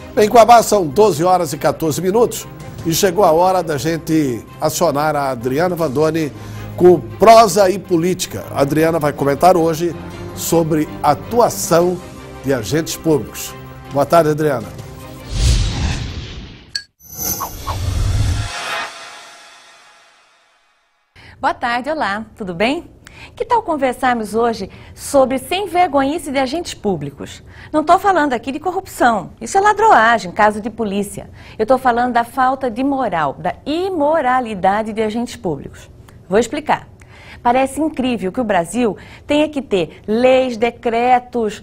Bem, Cuiabá, são 12 horas e 14 minutos e chegou a hora da gente acionar a Adriana Vandoni com prosa e política. A Adriana vai comentar hoje sobre atuação de agentes públicos. Boa tarde, Adriana. Boa tarde, olá, tudo bem? Que tal conversarmos hoje sobre sem-vergonhice de agentes públicos? Não estou falando aqui de corrupção, isso é ladroagem, caso de polícia. Eu estou falando da falta de moral, da imoralidade de agentes públicos. Vou explicar. Parece incrível que o Brasil tenha que ter leis, decretos,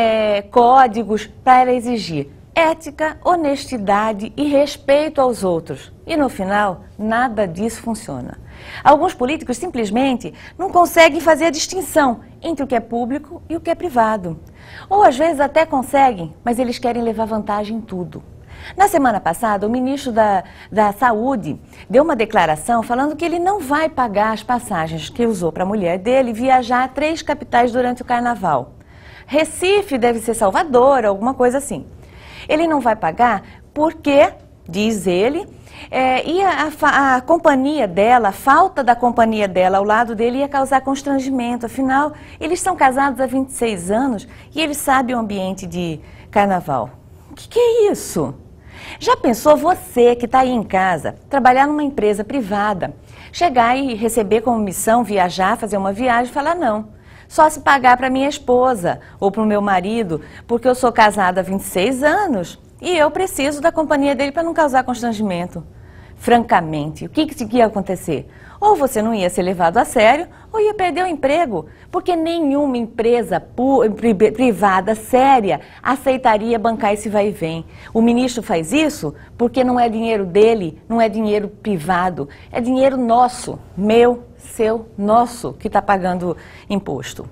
códigos para exigir ética, honestidade e respeito aos outros. E no final, nada disso funciona. Alguns políticos simplesmente não conseguem fazer a distinção entre o que é público e o que é privado. Ou às vezes até conseguem, mas eles querem levar vantagem em tudo. Na semana passada, o ministro da Saúde deu uma declaração falando que ele não vai pagar as passagens que usou para a mulher dele viajar a 3 capitais durante o carnaval. Recife deve ser Salvador, alguma coisa assim. Ele não vai pagar porque, diz ele, e a companhia dela, a falta da companhia dela ao lado dele ia causar constrangimento. Afinal, eles são casados há 26 anos e ele sabe o ambiente de carnaval. O que é isso? Já pensou você que está aí em casa, trabalhar numa empresa privada, chegar e receber como missão, viajar, fazer uma viagem e falar não, só se pagar para minha esposa ou para o meu marido, porque eu sou casada há 26 anos e eu preciso da companhia dele para não causar constrangimento. Francamente, o que ia acontecer? Ou você não ia ser levado a sério, ou ia perder o emprego, porque nenhuma empresa privada séria aceitaria bancar esse vai e vem. O ministro faz isso porque não é dinheiro dele, não é dinheiro privado, é dinheiro nosso, meu, seu, nosso, que está pagando imposto.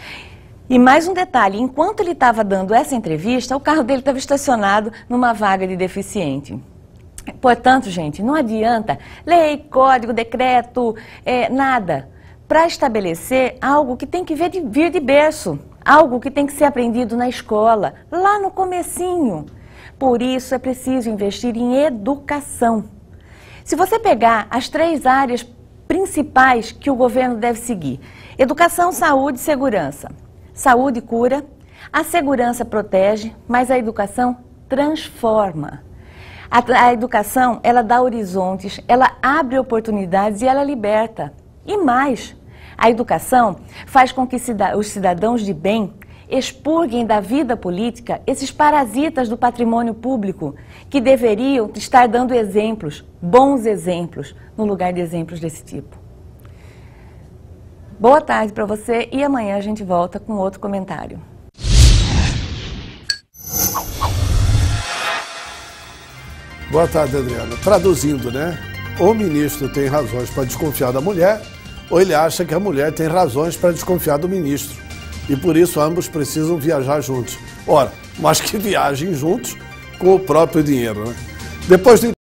E mais um detalhe, enquanto ele estava dando essa entrevista, o carro dele estava estacionado numa vaga de deficiente. Portanto, gente, não adianta lei, código, decreto, nada, para estabelecer algo que tem que vir de berço, algo que tem que ser aprendido na escola, lá no comecinho. Por isso é preciso investir em educação. Se você pegar as 3 áreas principais que o governo deve seguir: educação, saúde e segurança. Saúde cura, a segurança protege, mas a educação transforma. A educação, ela dá horizontes, ela abre oportunidades e ela liberta. E mais, a educação faz com que os cidadãos de bem expurguem da vida política esses parasitas do patrimônio público que deveriam estar dando exemplos, bons exemplos, no lugar de exemplos desse tipo. Boa tarde para você e amanhã a gente volta com outro comentário. Boa tarde, Adriana. Traduzindo, né? O ministro tem razões para desconfiar da mulher, ou ele acha que a mulher tem razões para desconfiar do ministro. E por isso ambos precisam viajar juntos. Ora, mas que viajem juntos com o próprio dinheiro, né? Depois do